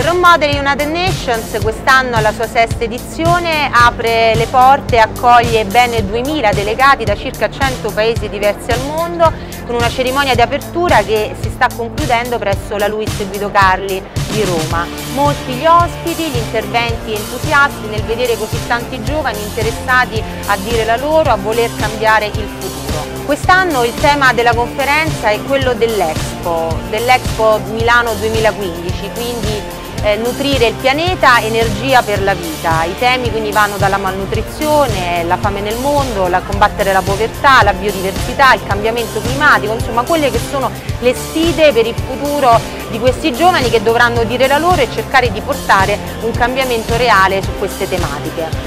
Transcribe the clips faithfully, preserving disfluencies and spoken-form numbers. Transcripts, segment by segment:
Il Role Model United Nations quest'anno alla sua sesta edizione apre le porte e accoglie ben duemila delegati da circa cento paesi diversi al mondo con una cerimonia di apertura che si sta concludendo presso la Luis Guido Carli di Roma. Molti gli ospiti, gli interventi entusiasti nel vedere così tanti giovani interessati a dire la loro, a voler cambiare il futuro. Quest'anno il tema della conferenza è quello dell'Expo, dell'Expo Milano duemilaquindici, quindi Eh, nutrire il pianeta, energia per la vita. I temi quindi vanno dalla malnutrizione, la fame nel mondo, la combattere la povertà, la biodiversità, il cambiamento climatico, insomma quelle che sono le sfide per il futuro di questi giovani che dovranno dire la loro e cercare di portare un cambiamento reale su queste tematiche.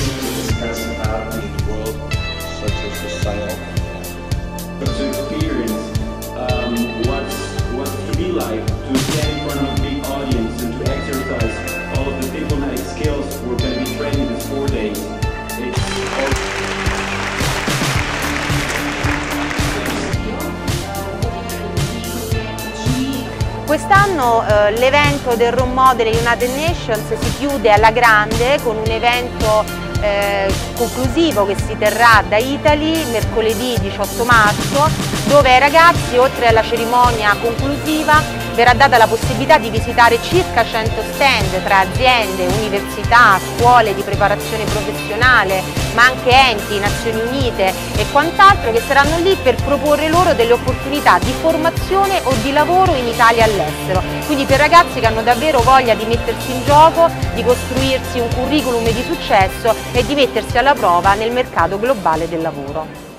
Quest'anno eh, l'evento del Role Model United Nations si chiude alla grande con un evento eh, conclusivo che si terrà da Italy mercoledì diciotto marzo, dove ai ragazzi, oltre alla cerimonia conclusiva, verrà data la possibilità di visitare circa cento stand tra aziende, università, scuole di preparazione professionale, ma anche enti, Nazioni Unite e quant'altro, che saranno lì per proporre loro delle opportunità di formazione o di lavoro in Italia e all'estero. Quindi per ragazzi che hanno davvero voglia di mettersi in gioco, di costruirsi un curriculum di successo e di mettersi alla prova nel mercato globale del lavoro.